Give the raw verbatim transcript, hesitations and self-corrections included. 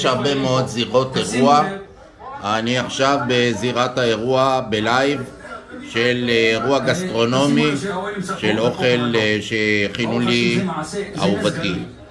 יש הרבה מאוד זירות אירוע. אני עכשיו בזירת האירוע בלייב של אירוע גסטרונומי של אוכל שהכינו לי אהובתי.